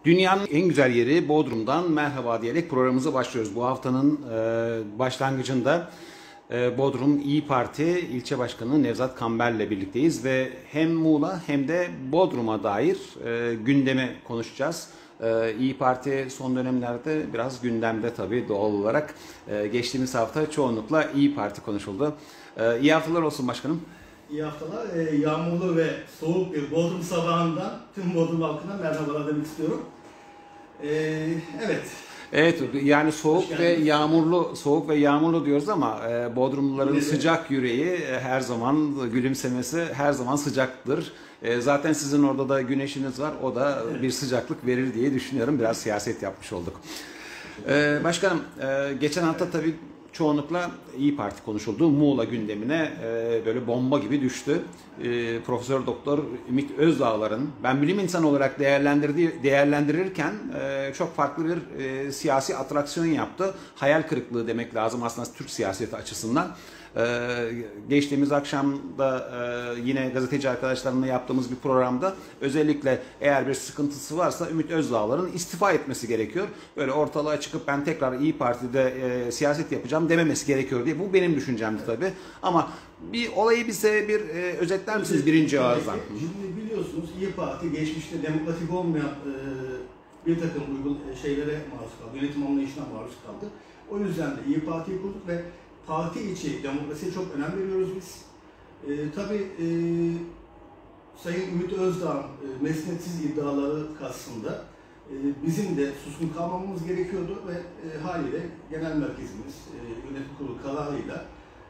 Dünyanın en güzel yeri Bodrum'dan merhaba diyerek programımıza başlıyoruz. Bu haftanın başlangıcında Bodrum İYİ Parti İlçe Başkanı Nevzat Kamber'le birlikteyiz ve hem Muğla hem de Bodrum'a dair gündemi konuşacağız. İYİ Parti son dönemlerde biraz gündemde tabii doğal olarak. Geçtiğimiz hafta çoğunlukla İYİ Parti konuşuldu. İyi haftalar olsun başkanım. İyi haftalar. Yağmurlu ve soğuk bir Bodrum sabahından tüm Bodrum halkına merhabalar demek istiyorum. Evet. Evet, yani soğuk ve yağmurlu diyoruz ama Bodrumluların sıcak yüreği her zaman, gülümsemesi her zaman sıcaktır. Zaten sizin orada da güneşiniz var, o da bir sıcaklık verir diye düşünüyorum. Biraz siyaset yapmış olduk. Başkanım, geçen hafta tabii çoğunlukla İYİ Parti konuşuldu. Muğla gündemine böyle bomba gibi düştü. Profesör Doktor Ümit Özdağlar'ın, ben bilim insanı olarak değerlendirirken çok farklı bir siyasi atraksiyon yaptı. Hayal kırıklığı demek lazım aslında Türk siyaseti açısından. Geçtiğimiz akşam da yine gazeteci arkadaşlarımla yaptığımız bir programda özellikle eğer bir sıkıntısı varsa Ümit Özdağlar'ın istifa etmesi gerekiyor. Böyle ortalığa çıkıp ben tekrar İYİ Parti'de siyaset yapacağım dememesi gerekiyor diye. Bu benim düşüncemdi tabii. Ama bir olayı bize bir özetler misiniz birinci ağızdan? Şimdi biliyorsunuz İYİ Parti geçmişte demokratik olmayan bir takım şeylere maruz kaldı. Yönetim anlayışına maruz kaldı. O yüzden de İYİ Parti'yi kurduk ve parti içi demokrasiye çok önem veriyoruz biz. Tabii Sayın Ümit Özdağ'ın mesnetsiz iddiaları karşısında bizim de suskun kalmamamız gerekiyordu ve haliyle genel merkezimiz yönetim kurulu kararıyla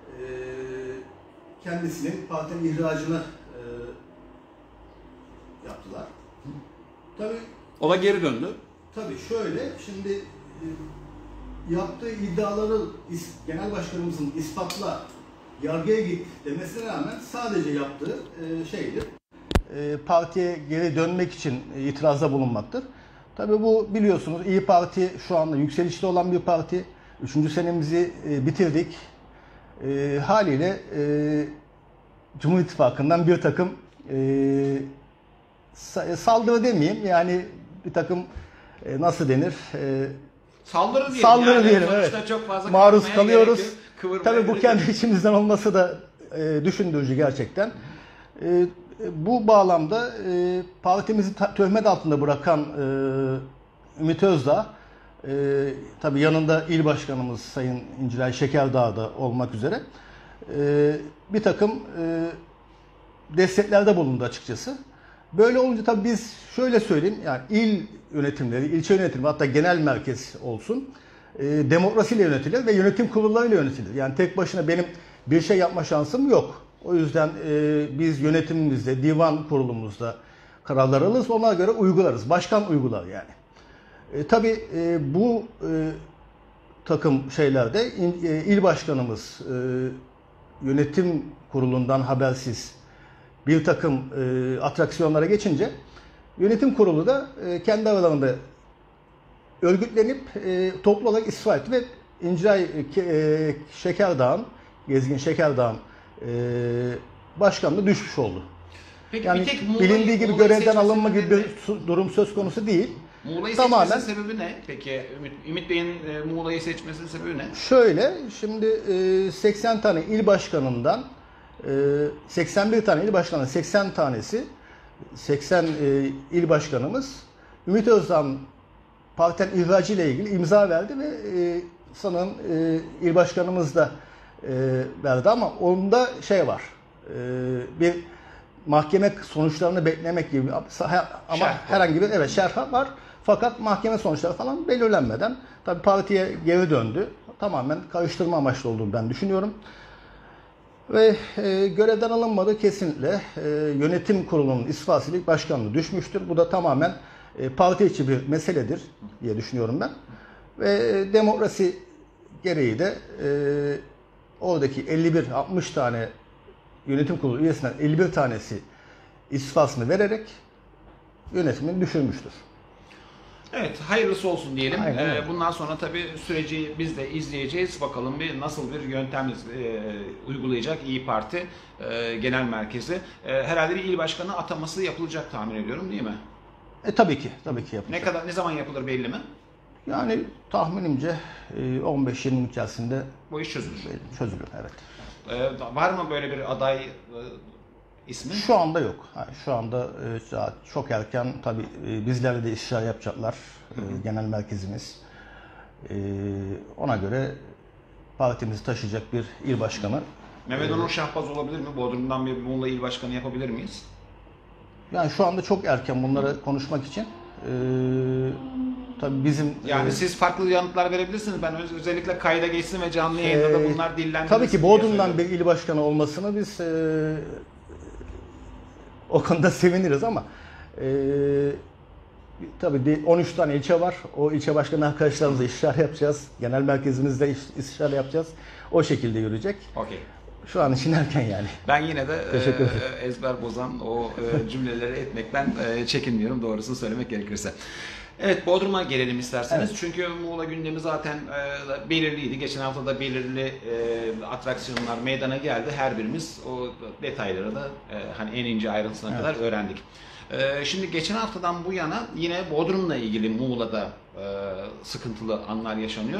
kendisinin partinin ihracını yaptılar. Tabii o da geri döndü. Tabii şöyle, şimdi yaptığı iddiaları genel başkanımızın ispatla yargıya git demesine rağmen sadece yaptığı şeydir. Partiye geri dönmek için itirazda bulunmaktır. Tabii bu biliyorsunuz İYİ Parti şu anda yükselişte olan bir parti. 3. senemizi bitirdik. Haliyle Cumhur İttifakı'ndan bir takım saldırı demeyeyim, yani bir takım nasıl denir? Saldırı diyelim, yani evet. Çok fazla maruz kalıyoruz. Tabii bu kendi içimizden olması da düşündürücü gerçekten. Bu bağlamda partimizi töhmet altında bırakan Ümit Özdağ, tabii yanında il başkanımız Sayın İncilay Şekerdağ da olmak üzere bir takım desteklerde bulundu açıkçası. Böyle olunca tabii biz şöyle söyleyeyim, yani il yönetimleri, ilçe yönetimleri, hatta genel merkez olsun demokrasiyle yönetilir ve yönetim kurullarıyla yönetilir. Yani tek başına benim bir şey yapma şansım yok. O yüzden biz yönetimimizde, divan kurulumuzda kararlar alırız, ona göre uygularız. Başkan uygular yani. Tabii bu takım şeylerde il başkanımız yönetim kurulundan habersiz bir takım atraksiyonlara geçince yönetim kurulu da kendi aralarında örgütlenip toplu olarak istifa etti ve İncilay Şekerdağ'ın, Gezgin Şekerdağ'ın başkanlığı düşmüş oldu. Peki, yani bilindiği gibi görevden alınma gibi bir durum söz konusu değil. Muğla'yı seçmesinin sebebi ne? Peki Ümit Bey'in Muğla'yı seçmesinin sebebi ne? Şöyle, şimdi 80 tane il başkanından 81 tane il başkanından 80 tanesi 80 il başkanımız Ümit Özdağ'ın partiden ihracı ile ilgili imza verdi ve sanırım il başkanımız da verdi ama onda şey var, bir mahkeme sonuçlarını beklemek gibi ama herhangi bir şerh var, fakat mahkeme sonuçları falan belirlenmeden tabii partiye geri döndü. Tamamen karıştırma amaçlı olduğunu ben düşünüyorum. Ve görevden alınmadı kesinlikle. Yönetim kurulunun istifasıyla başkanlığı düşmüştür. Bu da tamamen parti içi bir meseledir diye düşünüyorum ben. Ve demokrasi gereği de oradaki 51-60 tane yönetim kurulu üyesinden 51 tanesi istifasını vererek yönetimini düşürmüştür. Evet, hayırlısı olsun diyelim. Bundan sonra tabii süreci biz de izleyeceğiz. Bakalım nasıl bir yöntem uygulayacak İYİ Parti Genel Merkezi. Herhalde bir il başkanı ataması yapılacak tahmin ediyorum, değil mi? Tabii ki yapacak. Ne zaman yapılır belli mi? Yani tahminimce 15-20 gün içerisinde Bu iş çözülür. çözülür, evet. Var mı böyle bir aday ismi? Şu anda yok. Şu anda çok erken, tabii bizlerle de istişare yapacaklar, genel merkezimiz. Ona göre partimizi taşıyacak bir il başkanı. Mehmet Onur Şahbaz olabilir mi? Bodrum'dan bir Muğla il başkanı yapabilir miyiz? Yani şu anda çok erken bunları konuşmak için. Tabii bizim... Yani siz farklı yanıtlar verebilirsiniz. Ben özellikle kayda geçsin ve canlı yayında da bunlar dillendirilsin. Tabii ki Bodrum'dan bir il başkanı olmasını biz o konuda seviniriz ama tabii 13 tane ilçe var. O ilçe başkanı arkadaşlarımızla istişare yapacağız. Genel merkezimizde istişare yapacağız. O şekilde yürüyecek. Okey. Şu an için erken yani. Ben yine de Teşekkür ederim. ezber bozan o cümleleri etmekten çekinmiyorum doğrusunu söylemek gerekirse. Evet, Bodrum'a gelelim isterseniz. Evet. Çünkü Muğla gündemi zaten belirliydi. Geçen hafta da belirli atraksiyonlar meydana geldi. Her birimiz o detayları da hani en ince ayrıntısına kadar öğrendik. Şimdi geçen haftadan bu yana yine Bodrum'la ilgili Muğla'da sıkıntılı anlar yaşanıyor.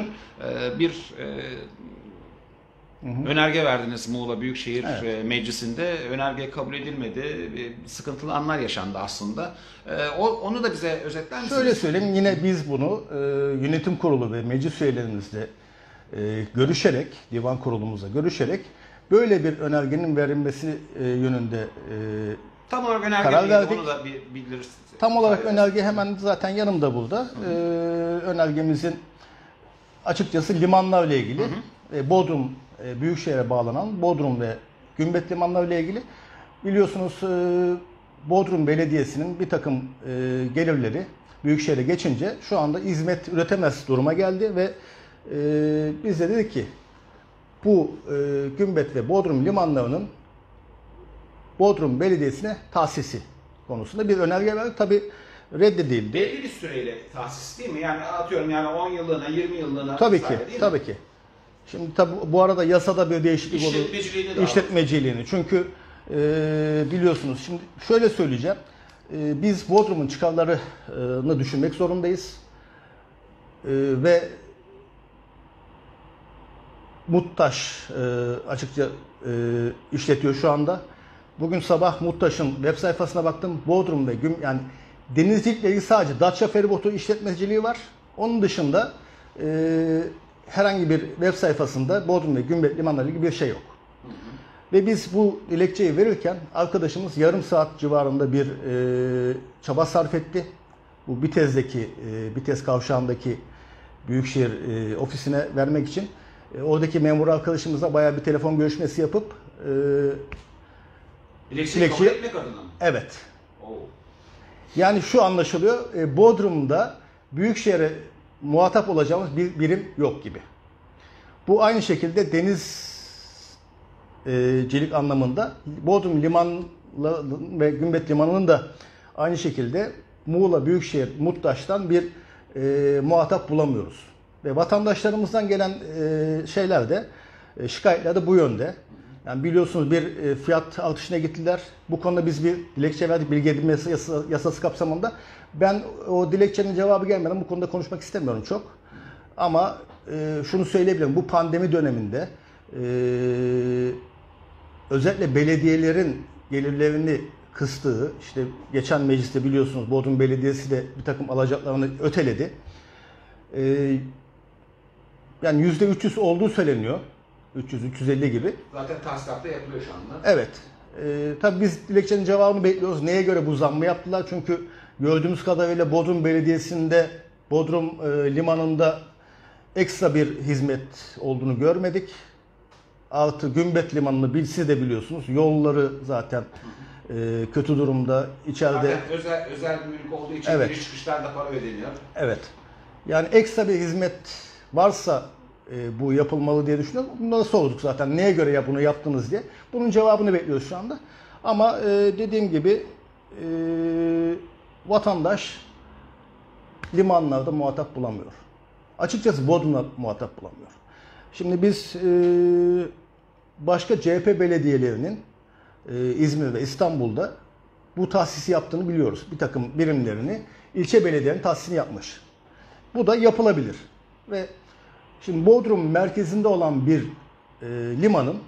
Önerge verdiniz Muğla Büyükşehir Meclisi'nde. Önerge kabul edilmedi. Sıkıntılı anlar yaşandı aslında. Onu da bize özetler misiniz? Şöyle söyleyeyim, yine biz bunu yönetim kurulu ve meclis üyelerimizle görüşerek, divan kurulumuzla görüşerek böyle bir önergenin verilmesi yönünde tam olarak önerge karar neydi? verdik. Onu da biliriz. Tam olarak önerge hemen zaten yanımda burada. Önergemizin açıkçası limanlarla ilgili, Bodrum Büyükşehir'e bağlanan Bodrum ve Gümbet limanlarıyla ilgili, biliyorsunuz Bodrum Belediyesi'nin bir takım gelirleri Büyükşehir'e geçince şu anda hizmet üretemez duruma geldi ve biz de dedik ki bu Gümbet ve Bodrum limanlarının Bodrum Belediyesi'ne tahsisi konusunda bir önerge verdik. Tabii reddedildi. Belli bir süreyle tahsis değil mi? Yani atıyorum yani 10 yıllığına, 20 yıllığına Tabii ki, değil mi? tabii ki. Şimdi tabii bu arada yasada bir değişiklik oldu. İşletmeciliğini de İşletmeciliğini. Çünkü biliyorsunuz, şimdi şöyle söyleyeceğim. Biz Bodrum'un çıkarlarını düşünmek zorundayız. Ve Muttaş açıkça işletiyor şu anda. Bugün sabah Muttaş'ın web sayfasına baktım. Bodrum ve yani denizcilikle ilgili sadece Datça Feribotu işletmeciliği var. Onun dışında herhangi bir web sayfasında Bodrum ve Gümbet limanları gibi bir şey yok. Ve biz bu dilekçeyi verirken arkadaşımız yarım saat civarında bir çaba sarf etti. Bu Bitez'deki, Bitez kavşağındaki Büyükşehir ofisine vermek için. Oradaki memur arkadaşımızla bayağı bir telefon görüşmesi yapıp dilekçeyi kabul etmek adına mı? Evet. Oo. Yani şu anlaşılıyor, Bodrum'da Büyükşehir'e muhatap olacağımız bir birim yok gibi. Bu aynı şekilde denizcilik anlamında Bodrum Limanı ve Gümbet Limanı'nın da aynı şekilde Muğla Büyükşehir Muttaş'tan bir muhatap bulamıyoruz. Ve vatandaşlarımızdan gelen şeyler de, şikayetler de bu yönde. Yani biliyorsunuz bir fiyat artışına gittiler. Bu konuda biz bir dilekçe verdik, bilgi edinme yasası kapsamında. Ben o dilekçenin cevabı gelmeden bu konuda konuşmak istemiyorum çok. Ama şunu söyleyebilirim, bu pandemi döneminde özellikle belediyelerin gelirlerini kıstığı, işte geçen mecliste biliyorsunuz Bodrum Belediyesi de bir takım alacaklarını öteledi. Yani %300 olduğu söyleniyor. 300-350 gibi. Zaten tahsilatta yapılıyor şu anda. Evet. Tabii biz dilekçenin cevabını bekliyoruz. Neye göre bu zammı yaptılar? Çünkü gördüğümüz kadarıyla Bodrum Belediyesi'nde, Bodrum Limanı'nda ekstra bir hizmet olduğunu görmedik. Artı Gümbet Limanı'nı siz de biliyorsunuz. Yolları zaten kötü durumda. İçeride zaten özel bir mülk olduğu için evet, giriş çıkışlarda para ödeniyor. Evet. Yani ekstra bir hizmet varsa bu yapılmalı diye düşünüyorum. Bunları sorduk zaten. Neye göre bunu yaptınız diye. Bunun cevabını bekliyoruz şu anda. Ama dediğim gibi vatandaş limanlarda muhatap bulamıyor. Açıkçası Bodrum'da muhatap bulamıyor. Şimdi biz başka CHP belediyelerinin İzmir ve İstanbul'da bu tahsisi yaptığını biliyoruz. Bir takım birimlerini ilçe belediyenin tahsisini yapmış. Bu da yapılabilir. Ve şimdi Bodrum merkezinde olan bir limanın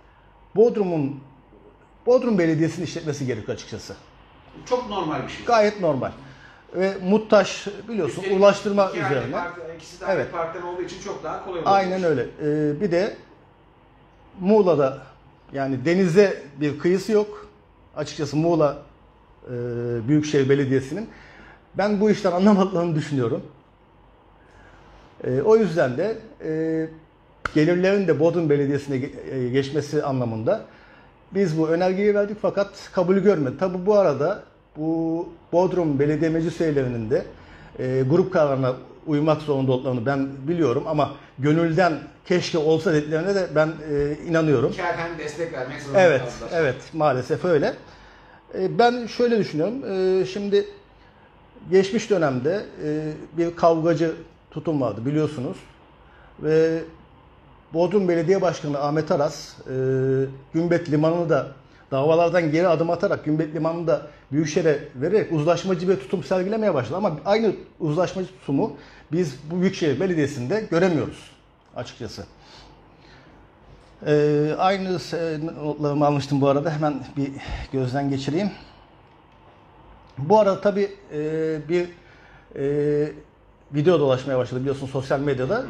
Bodrum Belediyesi'nin işletmesi gerekiyor açıkçası. Çok normal bir şey. Gayet normal. Ve Muttaş biliyorsun ulaştırma üzerine. İkisi de aynı Evet. partiden olduğu için çok daha kolay oluyor. Aynen öyle. Bir de Muğla'da yani denize bir kıyısı yok. Açıkçası Muğla Büyükşehir Belediyesi'nin ben bu işten anlamadığını düşünüyorum. O yüzden de gelirlerin de Bodrum Belediyesi'ne geçmesi anlamında biz bu önergeyi verdik fakat kabul görmedi. Tabi bu arada bu Bodrum Belediye Meclis üyelerinin de grup kararına uymak zorunda olduklarını ben biliyorum ama gönülden keşke olsa dediklerine de ben inanıyorum. Kerhen destek vermek zorunda Evet, kaldılar. evet maalesef öyle. Ben şöyle düşünüyorum. Şimdi geçmiş dönemde bir kavgacı tutum vardı biliyorsunuz. Ve Bodrum Belediye Başkanı Ahmet Aras Gümbet Limanı'nı da davalardan geri adım atarak Gümbet Limanı'nı da Büyükşehir'e vererek uzlaşmacı bir tutum sergilemeye başladı. Ama aynı uzlaşmacı tutumu biz bu Büyükşehir Belediyesi'nde göremiyoruz açıkçası. Aynı notlarımı almıştım bu arada. Hemen bir gözden geçireyim. Bu arada tabii bir video dolaşmaya başladı biliyorsun sosyal medyada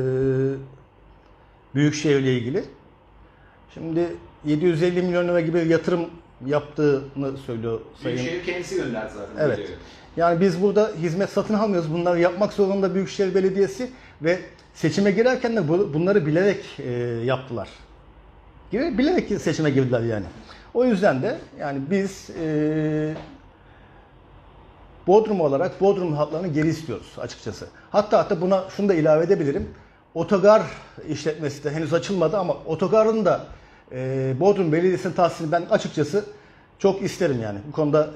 Büyükşehir ile ilgili. Şimdi 750 milyon lira gibi yatırım yaptığını söylüyor Sayın. Büyükşehir kendisi gönderdi zaten. Evet. Videoyu. Yani biz burada hizmet satın almıyoruz. Bunları yapmak zorunda Büyükşehir Belediyesi ve seçime girerken de bunları bilerek yaptılar. Bilerek seçime girdiler yani. O yüzden de yani biz Bodrum olarak Bodrum hatlarını geri istiyoruz açıkçası. Hatta buna şunu da ilave edebilirim. Otogar işletmesi de henüz açılmadı ama otogarın da Bodrum Belediyesi'nin tahsisini ben açıkçası çok isterim yani. Bu konuda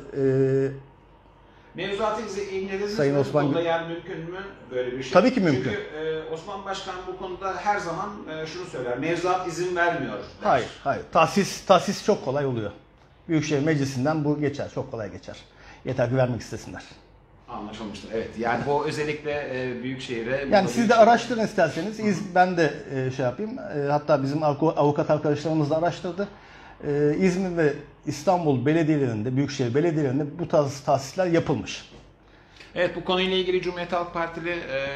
Mevzuatı bize ilgileniriz. Sayın Bu Osman konuda yani mümkün mü böyle bir şey? Tabii ki mümkün. Çünkü Osman Başkan bu konuda her zaman şunu söyler. Mevzuat izin vermiyor. Der. hayır. Tahsis çok kolay oluyor. Büyükşehir Meclisi'nden bu geçer. Çok kolay geçer. Yeter ki vermek istesinler. Anlaşılmıştır. Evet. Yani bu özellikle Büyükşehir'e... Yani siz de araştırın isterseniz. Ben de şey yapayım. Hatta bizim avukat arkadaşlarımız da araştırdı. İzmir ve İstanbul belediyelerinde, Büyükşehir belediyelerinde bu tarz tahsisler yapılmış. Evet, bu konuyla ilgili Cumhuriyet Halk Partili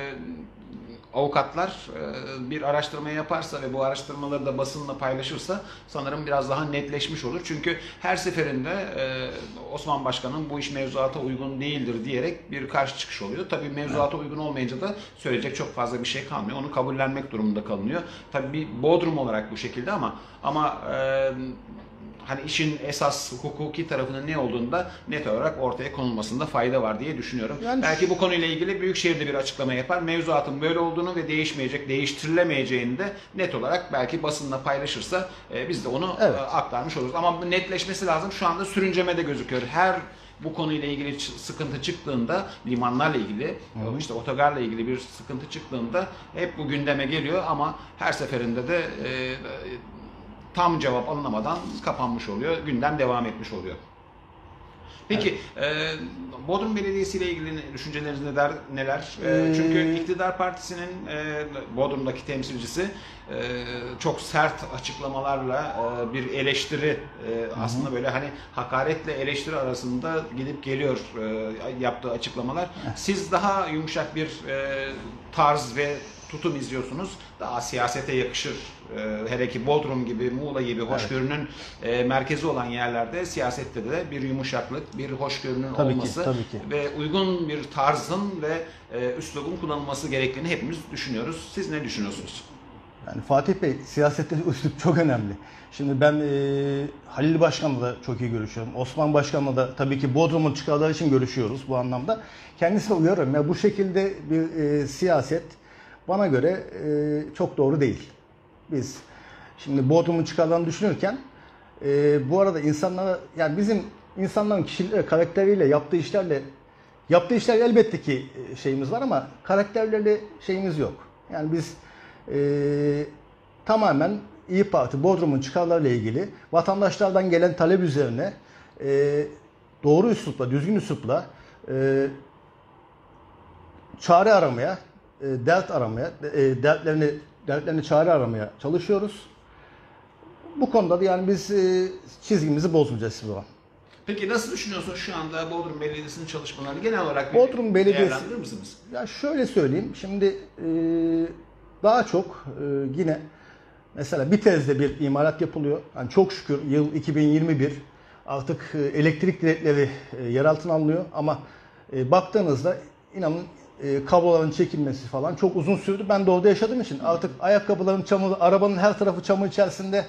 avukatlar bir araştırma yaparsa ve bu araştırmaları da basınla paylaşırsa sanırım biraz daha netleşmiş olur. Çünkü her seferinde Osman Başkan'ın bu iş mevzuata uygun değildir diyerek bir karşı çıkış oluyor. Tabii mevzuata uygun olmayınca da söyleyecek çok fazla bir şey kalmıyor. Onu kabullenmek durumunda kalınıyor. Tabii bir Bodrum olarak bu şekilde ama hani işin esas hukuki tarafının ne olduğunda net olarak ortaya konulmasında fayda var diye düşünüyorum. Yani belki bu konuyla ilgili Büyükşehir'de bir açıklama yapar. Mevzuatın böyle olduğunu ve değiştirilemeyeceğini de net olarak belki basınla paylaşırsa biz de onu aktarmış oluruz. Ama bu netleşmesi lazım. Şu anda sürüncemede gözüküyor. Her bu konuyla ilgili sıkıntı çıktığında, limanlarla ilgili, işte otogarla ilgili bir sıkıntı çıktığında hep bu gündeme geliyor ama her seferinde de tam cevap alınamadan kapanmış oluyor. Gündem devam etmiş oluyor. Peki, Bodrum Belediyesi ile ilgili düşünceleriniz neler? Çünkü iktidar partisinin Bodrum'daki temsilcisi çok sert açıklamalarla bir eleştiri, aslında böyle hani hakaretle eleştiri arasında gidip geliyor yaptığı açıklamalar. Siz daha yumuşak bir tarz ve tutum izliyorsunuz. Daha siyasete yakışır. Hele ki Bodrum gibi, Muğla gibi hoşgörünün merkezi olan yerlerde siyasette de bir yumuşaklık, bir hoşgörünün olması tabii ki. ve uygun bir tarzın ve üslubun kullanılması gerektiğini hepimiz düşünüyoruz. Siz ne düşünüyorsunuz? Yani Fatih Bey, siyasette üslup çok önemli. Şimdi ben Halil Başkan'la da çok iyi görüşüyorum. Osman Başkan'la da tabii ki Bodrum'un çıkarları için görüşüyoruz bu anlamda. Kendisine uyarıyorum. Ya bu şekilde bir siyaset bana göre çok doğru değil. Biz şimdi Bodrum'un çıkarlarını düşünürken bu arada insanlara yani bizim insanların kişileri, karakteriyle yaptığı işler elbette ki şeyimiz var ama karakterlerle şeyimiz yok. Yani biz tamamen İYİ Parti Bodrum'un çıkarlarıyla ilgili vatandaşlardan gelen talep üzerine doğru üslupla, düzgün üslupla çare aramaya, dert aramaya, dertlerini çare aramaya çalışıyoruz. Bu konuda da yani biz çizgimizi bozmayacağız hiçbir zaman. Peki nasıl düşünüyorsun şu anda Bodrum Belediyesi'nin çalışmalarını genel olarak Bodrum Belediyesi, değerlendirir misiniz? ya şöyle söyleyeyim, şimdi daha çok yine mesela Bitez'de bir imalat yapılıyor. Yani çok şükür yıl 2021 artık elektrik direkleri yer altına alınıyor ama baktığınızda inanın kabloların çekilmesi falan çok uzun sürdü. Ben de orada yaşadığım için artık ayakkabıların çamur, arabanın her tarafı çamur içerisinde.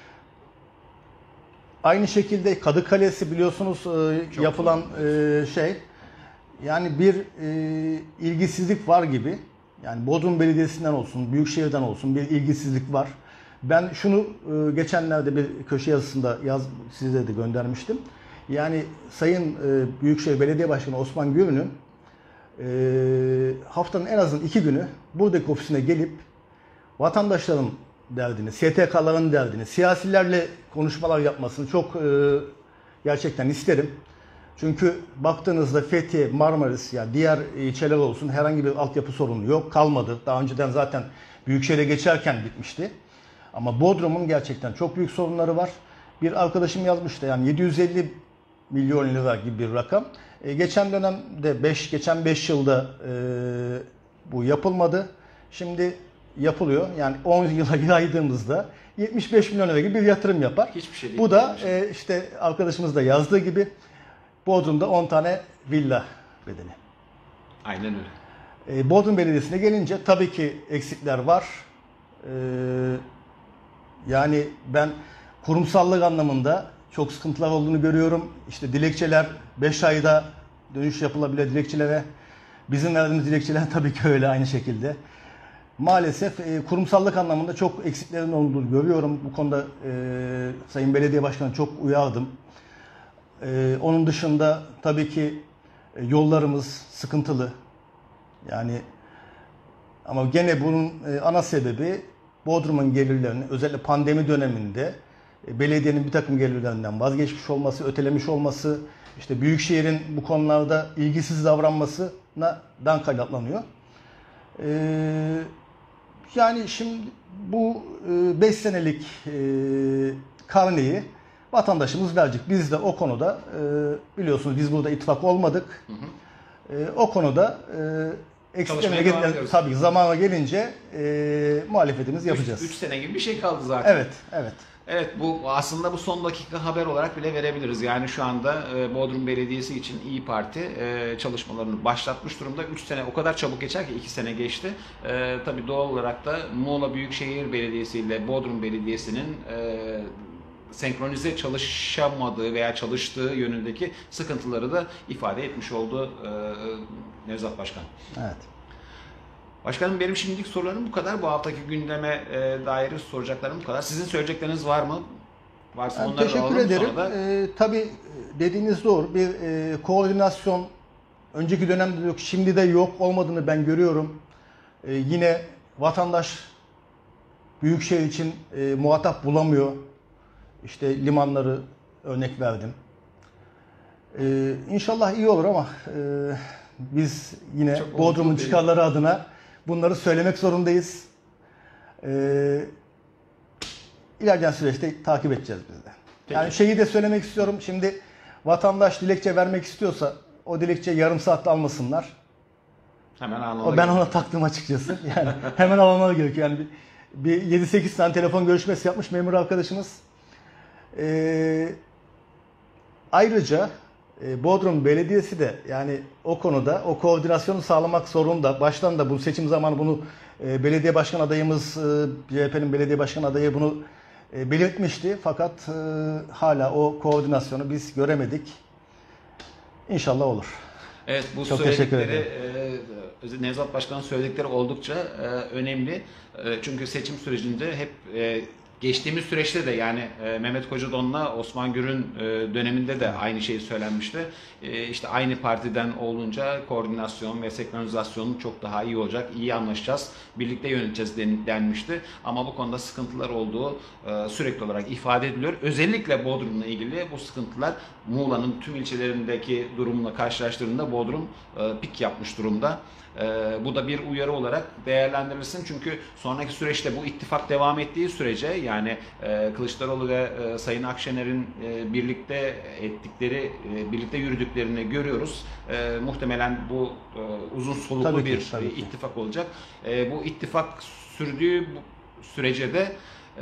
Aynı şekilde Kadıkalesi biliyorsunuz yapılan şey. Yani bir ilgisizlik var gibi. Yani Bodrum Belediyesi'nden olsun, Büyükşehir'den olsun bir ilgisizlik var. Ben şunu geçenlerde bir köşe yazısında size de göndermiştim. Yani Sayın Büyükşehir Belediye Başkanı Osman Gür'ün haftanın en azından 2 günü buradaki ofisine gelip vatandaşların derdini, STK'ların derdini, siyasilerle konuşmalar yapmasını çok gerçekten isterim. Çünkü baktığınızda Fethiye, Marmaris, ya diğer ilçeler olsun herhangi bir altyapı sorunu yok, kalmadı. Daha önceden zaten Büyükşehir'e geçerken bitmişti. Ama Bodrum'un gerçekten çok büyük sorunları var. Bir arkadaşım yazmıştı yani 750 milyon lira gibi bir rakam. Geçen dönemde geçen 5 yılda bu yapılmadı. Şimdi yapılıyor. Yani 10 yıla yaydığımızda 75 milyon lira gibi bir yatırım yapar. Hiçbir şey değil. Bu da işte arkadaşımız da yazdığı gibi Bodrum'da 10 tane villa bedeli. Aynen öyle. Bodrum Belediyesi'ne gelince tabii ki eksikler var. Yani ben kurumsallık anlamında çok sıkıntılar olduğunu görüyorum. İşte dilekçeler 5 ayda dönüş yapılabilir dilekçelere. Bizim verdiğimiz dilekçeler tabii ki öyle aynı şekilde. Maalesef kurumsallık anlamında çok eksiklerin olduğunu görüyorum. Bu konuda Sayın Belediye Başkanı çok uyardım. Onun dışında tabii ki yollarımız sıkıntılı. Yani ama gene bunun ana sebebi Bodrum'un gelirlerinin özellikle pandemi döneminde belediyenin bir takım gelirlerinden vazgeçmiş olması, ötelemiş olması, işte Büyükşehir'in bu konularda ilgisiz davranmasından kaynaklanıyor. Yani şimdi bu 5 senelik karneyi vatandaşımız verecek. Biz de o konuda biliyorsunuz biz burada ittifak olmadık. O konuda eksiklerine tabii zamana gelince muhalefetimizi yapacağız. 3 sene gibi bir şey kaldı zaten. Evet, evet. Evet, bu aslında bu son dakika haber olarak bile verebiliriz. Yani şu anda Bodrum Belediyesi için İYİ Parti çalışmalarını başlatmış durumda. 3 sene o kadar çabuk geçer ki 2 sene geçti. Tabii doğal olarak da Muğla Büyükşehir Belediyesi ile Bodrum Belediyesi'nin senkronize çalışamadığı veya çalıştığı yönündeki sıkıntıları da ifade etmiş oldu Nevzat Başkan. Evet. Başkanım benim şimdilik sorularım bu kadar. Bu haftaki gündeme dair soracaklarım bu kadar. Sizin söyleyecekleriniz var mı? Varsa onları teşekkür alalım ederim. sonra da. Tabii dediğiniz doğru. Bir koordinasyon önceki dönemde yok, şimdi de yok olmadığını ben görüyorum. Yine vatandaş Büyükşehir için muhatap bulamıyor. İşte limanları örnek verdim. İnşallah iyi olur ama biz yine Bodrum'un çıkarları adına bunları söylemek zorundayız. İlerleyen süreçte takip edeceğiz biz de. Peki. Yani şeyi de söylemek istiyorum. Şimdi vatandaş dilekçe vermek istiyorsa o dilekçeyi yarım saatte almasınlar. Hemen anlamda. Ben ona taktım açıkçası. Yani hemen almaları gerekiyor. Yani bir 7-8 tane telefon görüşmesi yapmış memur arkadaşımız. Ayrıca Bodrum Belediyesi de yani o konuda o koordinasyonu sağlamak zorunda. Baştan da bu seçim zamanı bunu belediye başkan adayımız, CHP'nin belediye başkan adayı bunu belirtmişti. Fakat hala o koordinasyonu biz göremedik. İnşallah olur. Evet, bu çok teşekkür söyledikleri Nevzat Başkan'ın söyledikleri oldukça önemli. Çünkü seçim sürecinde hep Geçtiğimiz süreçte de yani Mehmet Kocadon'la Osman Gür'ün döneminde de aynı şey söylenmişti. İşte aynı partiden olunca koordinasyon ve senkronizasyonun çok daha iyi olacak, iyi anlaşacağız, birlikte yöneteceğiz denmişti. Ama bu konuda sıkıntılar olduğu sürekli olarak ifade ediliyor. Özellikle Bodrum'la ilgili bu sıkıntılar Muğla'nın tüm ilçelerindeki durumla karşılaştırdığında Bodrum pik yapmış durumda. Bu da bir uyarı olarak değerlendirilsin. Çünkü sonraki süreçte bu ittifak devam ettiği sürece yani Kılıçdaroğlu ve Sayın Akşener'in birlikte ettikleri, birlikte yürüdüklerini görüyoruz. Muhtemelen bu uzun soluklu bir ittifak olacak. Bu ittifak sürdüğü sürece de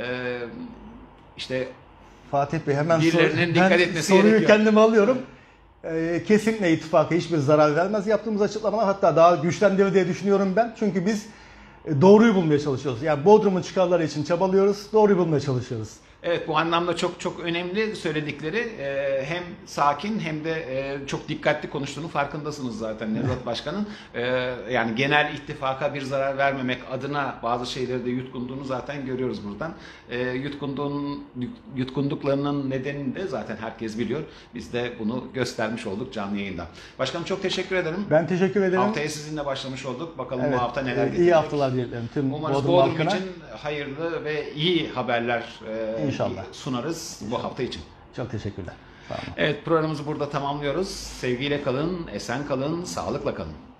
işte Fatih Bey hemen birilerinin dikkat etmesi soruyu gerekiyor. kendime alıyorum. Kesinlikle ittifaka hiçbir zarar vermez yaptığımız açıklamalar, hatta daha güçlendirir diye düşünüyorum ben. Çünkü biz doğruyu bulmaya çalışıyoruz. Yani Bodrum'un çıkarları için çabalıyoruz, doğruyu bulmaya çalışıyoruz. Evet, bu anlamda çok çok önemli söyledikleri. Hem sakin hem de çok dikkatli konuştuğunu farkındasınız zaten Nevzat Başkan'ın. Yani genel ittifaka bir zarar vermemek adına bazı şeyleri de yutkunduğunu zaten görüyoruz buradan. Yutkunduklarının nedenini de zaten herkes biliyor. Biz de bunu göstermiş olduk canlı yayında. Başkanım çok teşekkür ederim. Ben teşekkür ederim. Haftaya sizinle başlamış olduk. Bakalım Evet, bu hafta neler getirecek. İyi haftalar dilerim tüm Umarız Bodrum halkına. için hayırlı ve iyi haberler İnşallah sunarız bu hafta için. Çok teşekkürler. Sağ olun. Evet, programımızı burada tamamlıyoruz. Sevgiyle kalın, esen kalın, sağlıkla kalın.